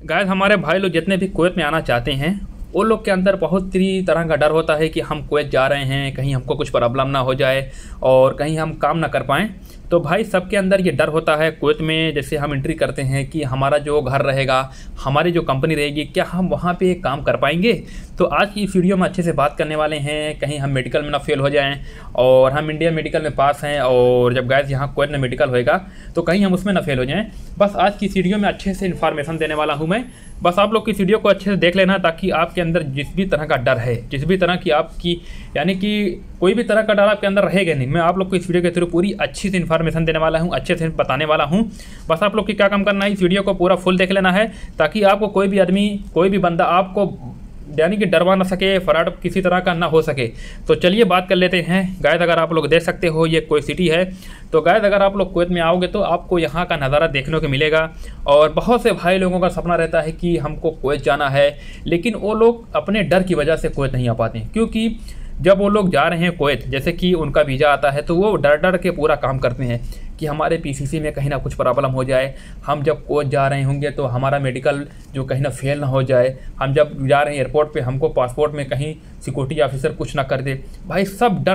Guys हमारे भाई लोग जितने भी कुवैत में आना चाहते हैं उन लोग के अंदर बहुत ही तरह का डर होता है कि हम कुवैत जा रहे हैं, कहीं हमको कुछ प्रॉब्लम ना हो जाए और कहीं हम काम ना कर पाएँ। तो भाई सबके अंदर ये डर होता है कुवैत में जैसे हम एंट्री करते हैं कि हमारा जो घर रहेगा, हमारी जो कंपनी रहेगी, क्या हम वहाँ पे काम कर पाएंगे। तो आज की इस वीडियो में अच्छे से बात करने वाले हैं, कहीं हम मेडिकल में ना फेल हो जाएं और हम इंडिया मेडिकल में पास हैं और जब गाइस यहाँ कुवैत में मेडिकल होएगा तो कहीं हम उसमें ना फेल हो जाएं। बस आज की इस वीडियो में अच्छे से इन्फॉर्मेशन देने वाला हूँ मैं। बस आप लोग की इस वीडियो को अच्छे से देख लेना ताकि आपके अंदर जिस भी तरह का डर है, जिस भी तरह की आपकी यानी कि कोई भी तरह का डर आपके अंदर रहेगा नहीं। मैं आप लोग को इस वीडियो के थ्रू पूरी अच्छी से इन्फॉर्मेशन देने वाला हूँ, अच्छे से बताने वाला हूँ। बस आप लोग की क्या काम करना है, इस वीडियो को पूरा फुल देख लेना है ताकि आपको कोई भी आदमी, कोई भी बंदा आपको यानी कि डरवा ना सके, फ्रॉड किसी तरह का ना हो सके। तो चलिए बात कर लेते हैं। गाइस अगर आप लोग देख सकते हो ये कोई सिटी है। तो गाइस अगर आप लोग कुवैत में आओगे तो आपको यहाँ का नज़ारा देखने को मिलेगा और बहुत से भाई लोगों का सपना रहता है कि हमको कुवैत जाना है, लेकिन वो लोग अपने डर की वजह से कुवैत नहीं आ पाते हैं। क्योंकि जब वो लोग जा रहे हैं कुवैत, जैसे कि उनका वीज़ा आता है तो वो डर डर के पूरा काम करते हैं कि हमारे पीसीसी में कहीं ना कुछ प्रॉब्लम हो जाए, हम जब कुवैत जा रहे होंगे तो हमारा मेडिकल जो कहीं ना फेल ना हो जाए, हम जब जा रहे हैं एयरपोर्ट पे हमको पासपोर्ट में कहीं सिक्योरिटी ऑफिसर कुछ ना कर दे। भाई सब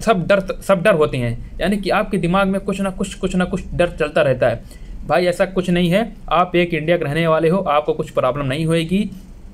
डर होते हैं, यानी कि आपके दिमाग में कुछ ना कुछ डर चलता रहता है। भाई ऐसा कुछ नहीं है, आप एक इंडिया के रहने वाले हो, आपको कुछ प्रॉब्लम नहीं होएगी।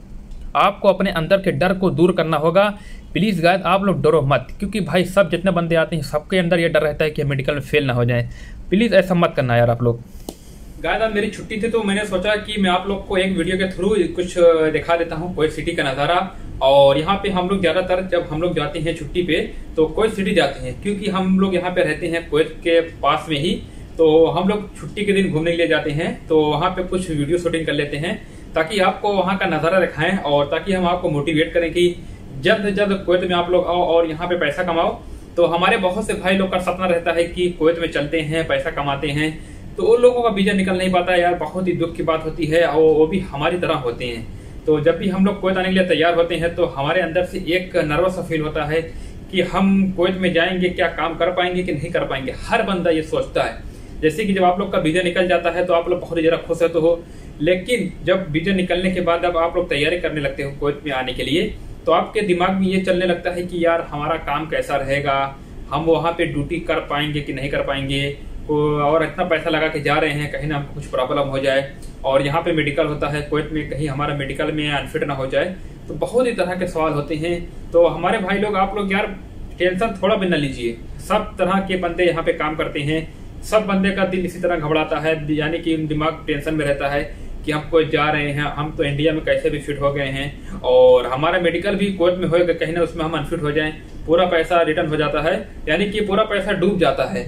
आपको अपने अंदर के डर को दूर करना होगा। प्लीज़ गाइस आप लोग डरो मत, क्योंकि भाई सब जितने बंदे आते हैं सबके अंदर ये डर रहता है कि मेडिकल में फेल ना हो जाए। प्लीज़ ऐसा मत करना यार आप लोग। गाइस आज मेरी छुट्टी थी तो मैंने सोचा कि मैं आप लोग को एक वीडियो के थ्रू कुछ दिखा देता हूँ कुवैत सिटी का नज़ारा। और यहाँ पे हम लोग ज़्यादातर जब हम लोग जाते हैं छुट्टी पे तो कुवैत सिटी जाते हैं, क्योंकि हम लोग यहाँ पे रहते हैं कुवैत के पास में ही। तो हम लोग छुट्टी के दिन घूमने के लिए जाते हैं तो वहाँ पे कुछ वीडियो शूटिंग कर लेते हैं ताकि आपको वहाँ का नज़ारा दिखाएं और ताकि हम आपको मोटिवेट करें कि जल्द से जल्द कुवैत में आप लोग आओ और यहाँ पे पैसा कमाओ। तो हमारे बहुत से भाई लोग का सपना रहता है कि कुवैत में चलते हैं, पैसा कमाते हैं, तो उन लोगों का वीजा निकल नहीं पाता है यार, बहुत ही दुख की बात होती है। और वो भी हमारी तरह होते हैं। तो जब भी हम लोग कुवैत आने के लिए तैयार होते हैं तो हमारे अंदर से एक नर्वस सा फील होता है कि हम कुवैत में जाएंगे, क्या काम कर पाएंगे कि नहीं कर पाएंगे। हर बंदा ये सोचता है। जैसे कि जब आप लोग का वीजा निकल जाता है तो आप लोग बहुत ही ज़्यादा खुश रहते हो, लेकिन जब वीजा निकलने के बाद अब आप लोग तैयारी करने लगते हो कुवैत में आने के लिए तो आपके दिमाग में ये चलने लगता है कि यार हमारा काम कैसा रहेगा, हम वहाँ पे ड्यूटी कर पाएंगे कि नहीं कर पाएंगे, और इतना पैसा लगा के जा रहे हैं, कहीं ना हमको कुछ प्रॉब्लम हो जाए। और यहाँ पे मेडिकल होता है कुवैत में, कहीं हमारा मेडिकल में अनफिट ना हो जाए। तो बहुत ही तरह के सवाल होते हैं। तो हमारे भाई लोग आप लोग यार टेंशन थोड़ा भी न लीजिए, सब तरह के बंदे यहाँ पे काम करते हैं। सब बंदे का दिल इसी तरह घबराता है, यानी कि दिमाग टेंशन में रहता है कि हम कोई जा रहे हैं, हम तो इंडिया में कैसे भी फिट हो गए हैं और हमारा मेडिकल भी कुवैत में होएगा, कहीं ना उसमें हम अनफिट हो जाएं, पूरा पैसा रिटर्न हो जाता है, यानी कि पूरा पैसा डूब जाता है।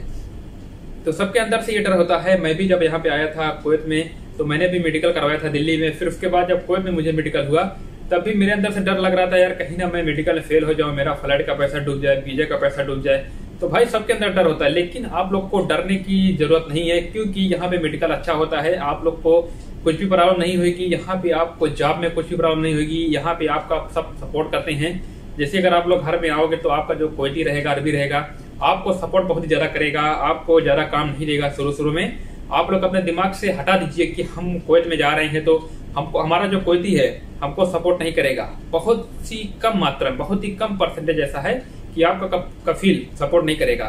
तो सबके अंदर से ये डर होता है। मैं भी जब यहाँ पे आया था कुवैत में तो मैंने भी मेडिकल करवाया था दिल्ली में। फिर उसके बाद जब कुवैत में मुझे मेडिकल हुआ तब भी मेरे अंदर से डर लग रहा था यार कहीं ना मैं मेडिकल में फेल हो जाऊँ, मेरा फ्लाइट का पैसा डूब जाए, वीजा का पैसा डूब जाए। तो भाई सबके अंदर डर होता है, लेकिन आप लोग को डरने की जरूरत नहीं है, क्योंकि यहाँ पे मेडिकल अच्छा होता है। आप लोग को कुछ भी प्रॉब्लम नहीं होगी यहाँ पे, आपको जॉब में कुछ भी प्रॉब्लम नहीं होगी। यहाँ पे आपका सब सपोर्ट करते हैं। जैसे अगर आप लोग घर में आओगे तो आपका जो कुवैती रहेगा, अरबी रहेगा, आपको सपोर्ट बहुत ही ज्यादा करेगा, आपको ज्यादा काम नहीं देगा शुरू में। आप लोग अपने दिमाग से हटा दीजिए कि हम कुवैत में जा रहे हैं तो हमको हमारा जो कुवैती है हमको सपोर्ट नहीं करेगा। बहुत सी कम मात्रा में, बहुत ही कम परसेंटेज ऐसा है कि आपका कफील सपोर्ट नहीं करेगा।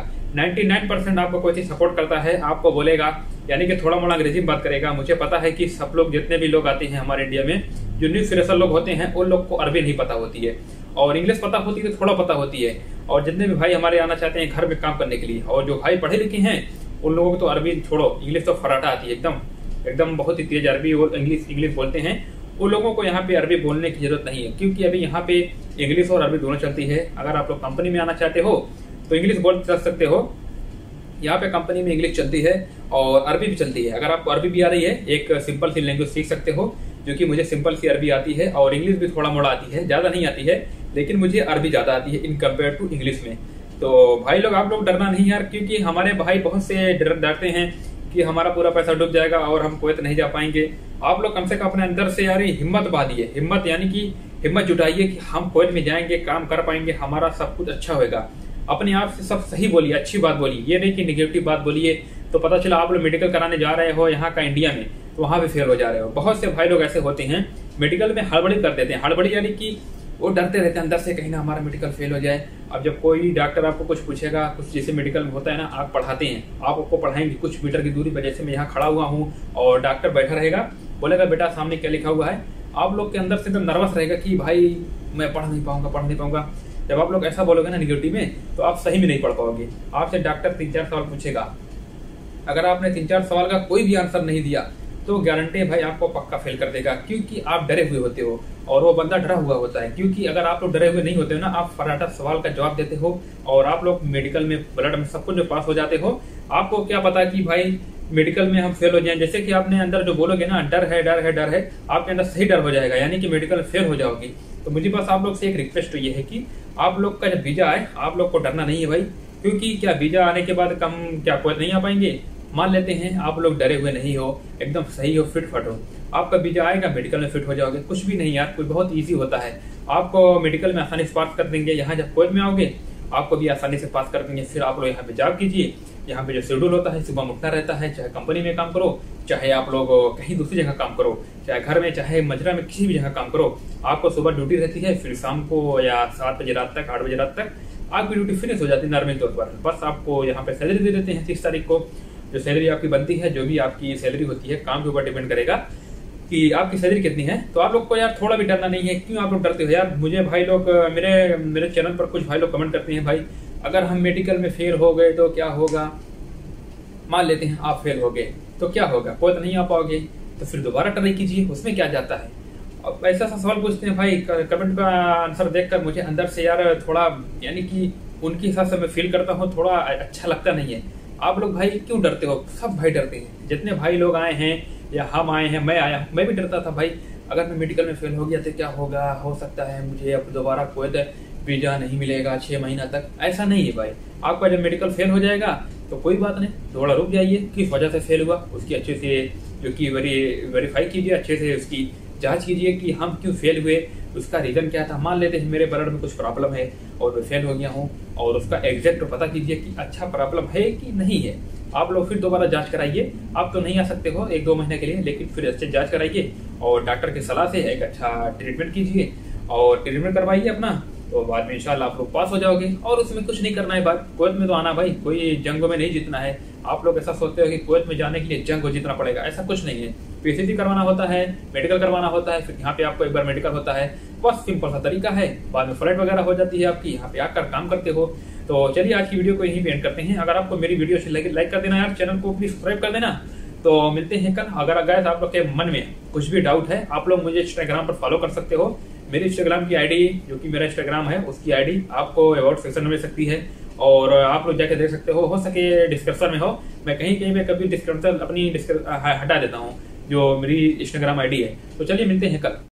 99% आपको कोई चीज सपोर्ट करता है, आपको बोलेगा, यानी कि थोड़ा मोड़ा अंग्रेजी में बात करेगा। मुझे पता है कि सब लोग जितने भी लोग आते हैं हमारे इंडिया में, जो न्यू फ्रेशर लोग होते हैं उन लोग को अरबी नहीं पता होती है और इंग्लिश पता होती है तो थोड़ा पता होती है। और जितने भी भाई हमारे आना चाहते हैं घर में काम करने के लिए, और जो भाई पढ़े लिखे हैं उन लोगों को तो अरबी छोड़ो, इंग्लिश तो फराटा आती है एकदम एकदम बहुत ही तेज अरबी और इंग्लिश बोलते हैं। उन लोगों को यहाँ पे अरबी बोलने की जरूरत नहीं है, क्योंकि अभी यहाँ पे इंग्लिश और अरबी दोनों चलती है। अगर आप लोग कंपनी में आना चाहते हो तो इंग्लिश बोल सकते हो, यहाँ पे कंपनी में इंग्लिश चलती है और अरबी भी चलती है। अगर आपको अरबी भी आ रही है, एक सिंपल सी लैंग्वेज सीख सकते हो, जो कि मुझे सिंपल सी अरबी आती है और इंग्लिश भी थोड़ा मोड़ा आती है, ज्यादा नहीं आती है, लेकिन मुझे अरबी ज्यादा आती है इन कंपेयर टू इंग्लिश में। तो भाई लोग आप लोग डरना नहीं यार, क्योंकि हमारे भाई बहुत से डरते हैं कि हमारा पूरा पैसा डूब जाएगा और हम कुवैत नहीं जा पाएंगे। आप लोग कम से कम अपने अंदर से यार हिम्मत बांधिए, हिम्मत यानी कि हिम्मत जुटाइए कि हम कुवैत में जाएंगे, काम कर पाएंगे, हमारा सब कुछ अच्छा होगा। अपने आप से सब सही बोलिए, अच्छी बात बोलिए, ये नहीं कि निगेटिव बात बोलिए तो पता चला आप लोग मेडिकल कराने जा रहे हो यहाँ का इंडिया में, तो वहाँ पे फेल हो जा रहे हो। बहुत से भाई लोग ऐसे होते हैं मेडिकल में हड़बड़ी कर देते हैं। हड़बड़ी यानी कि वो डरते रहते हैं अंदर से कहीं ना हमारा मेडिकल फेल हो जाए। अब जब कोई डॉक्टर आपको कुछ पूछेगा, कुछ जैसे मेडिकल में होता है ना, आप पढ़ाते हैं, आप आपको पढ़ाएंगे कुछ मीटर की दूरी पर, जैसे मैं यहाँ खड़ा हुआ हूँ और डॉक्टर बैठा रहेगा, बोलेगा बेटा सामने क्या लिखा हुआ है, आप लोग के अंदर से एकदम नर्वस रहेगा कि भाई मैं पढ़ नहीं पाऊंगा। जब आप लोग ऐसा बोलोगे ना निगेटिव में, तो आप सही में नहीं पढ़ पाओगे। आपसे डॉक्टर 3-4 सवाल पूछेगा, अगर आपने 3-4 सवाल का कोई भी आंसर नहीं दिया तो गारंटी है भाई आपको पक्का फेल कर देगा, क्योंकि आप डरे हुए होते हो और वो बंदा डरा हुआ होता है। क्योंकि अगर आप लोग डरे हुए नहीं होते हो ना, आप फटाफट सवाल का जवाब देते हो और आप लोग मेडिकल में ब्लड में सब कुछ जो पास हो जाते हो, आपको क्या पता कि भाई मेडिकल में हम फेल हो जाएं। जैसे कि आपने अंदर जो बोलोगे ना डर है, आपके अंदर सही डर हो जाएगा, यानी कि मेडिकल फेल हो जाओगी। तो मुझे बस आप लोग से एक रिक्वेस्ट ये है कि आप लोग का जब वीजा आए, आप लोग को डरना नहीं है भाई, क्योंकि क्या वीजा आने के बाद कम क्या कोई नहीं आ पाएंगे। मान लेते हैं आप लोग डरे हुए नहीं हो, एकदम सही हो, फिट फट हो, आपका वीजा आएगा, मेडिकल में फिट हो जाओगे। कुछ भी नहीं यार, कोई बहुत इजी होता है, आपको मेडिकल में आसानी से पास कर देंगे। यहाँ जब कोविड में आओगे आपको भी आसानी से पास कर देंगे। फिर आप लोग यहाँ पे जॉब कीजिए। यहाँ पे जो शेड्यूल होता है, सुबह उठना रहता है, चाहे कंपनी में काम करो, चाहे आप लोग कहीं दूसरी जगह काम करो, चाहे घर में, चाहे मजरा में, किसी भी जगह काम करो, आपको सुबह ड्यूटी रहती है, फिर शाम को या 7 बजे रात तक, 8 बजे रात तक आपकी ड्यूटी फिनिश हो जाती है नॉर्मल तौर पर। बस आपको यहाँ पे सैलरी दे देते हैं 30 तारीख को। जो सैलरी आपकी बनती है, जो भी आपकी सैलरी होती है, काम के ऊपर डिपेंड करेगा कि आपकी सैलरी कितनी है। तो आप लोग को यार थोड़ा भी डरना नहीं है। क्यों आप लोग डरते हो यार? मुझे भाई लोग मेरे चैनल पर कुछ भाई लोग कमेंट करते हैं, भाई अगर हम मेडिकल में फेल हो गए तो क्या होगा। मान लेते हैं आप फेल हो गए तो क्या होगा, कोई तो नहीं आ पाओगे, तो फिर दोबारा ट्राई कीजिए, उसमें क्या जाता है। अब ऐसा सवाल पूछते हैं भाई, कमेंट का आंसर देखकर मुझे अंदर से यार थोड़ा, यानी कि उनके हिसाब से मैं फील करता हूँ, थोड़ा अच्छा लगता नहीं है। आप लोग भाई क्यों डरते हो? सब भाई डरते हैं, जितने भाई लोग आए हैं या हम आए हैं, मैं आया, मैं भी डरता था भाई, अगर मैं मेडिकल में फेल हो गया तो क्या होगा, हो सकता है मुझे अब दोबारा कोई वीजा नहीं मिलेगा 6 महीना तक। ऐसा नहीं है भाई, आपका जब मेडिकल फेल हो जाएगा तो कोई बात नहीं, थोड़ा रुक जाइए, किस वजह से फेल हुआ उसकी अच्छे से जो कि वेरीफाई कीजिए, अच्छे से उसकी जांच कीजिए कि हम क्यों फेल हुए, उसका रीजन क्या था। मान लेते हैं मेरे ब्लड में कुछ प्रॉब्लम है और मैं फेल हो गया हूँ, और उसका एग्जैक्ट पता कीजिए कि अच्छा प्रॉब्लम है कि नहीं है। आप लोग फिर दोबारा जांच कराइए। आप तो नहीं आ सकते हो 1-2 महीने के लिए, लेकिन फिर अच्छे जांच कराइए और डॉक्टर की सलाह से एक अच्छा ट्रीटमेंट कीजिए और ट्रीटमेंट करवाइए अपना, तो बाद में इंशाल्लाह आप लोग पास हो जाओगे। और उसमें कुछ नहीं करना है बात, कुवैत में तो आना भाई, कोई जंगों में नहीं जीतना है। आप लोग ऐसा सोचते हो कि कुवैत में जाने के लिए जंग को जीतना पड़ेगा, ऐसा कुछ नहीं है। पीसीसी करवाना होता है, मेडिकल करवाना होता है, फिर यहाँ पे आपको एक बार मेडिकल होता है, बस सिंपल सा तरीका है। बाद में फ्लाइट वगैरह हो जाती है आपकी, यहाँ पे आकर काम करते हो। तो चलिए आज की वीडियो को यहीं पे एंड करते हैं। अगर आपको मेरी वीडियो अच्छी लगे लाइक कर देना यार, चैनल को प्लीज सब्सक्राइब कर देना। तो मिलते हैं कल। अगर गाइस आप लोग के मन में कुछ भी डाउट है, आप लोग मुझे इंस्टाग्राम पर फॉलो कर सकते हो। मेरी इंस्टाग्राम की आईडी, जो कि मेरा इंस्टाग्राम है, उसकी आईडी आपको अबाउट सेक्शन में मिल सकती है और आप लोग जाके देख सकते हो सके डिस्क्रिप्शन में हो। मैं कहीं कहीं पे कभी डिस्क्रिप्शन अपनी हटा देता हूँ, जो मेरी इंस्टाग्राम आईडी है। तो चलिए मिलते हैं कल।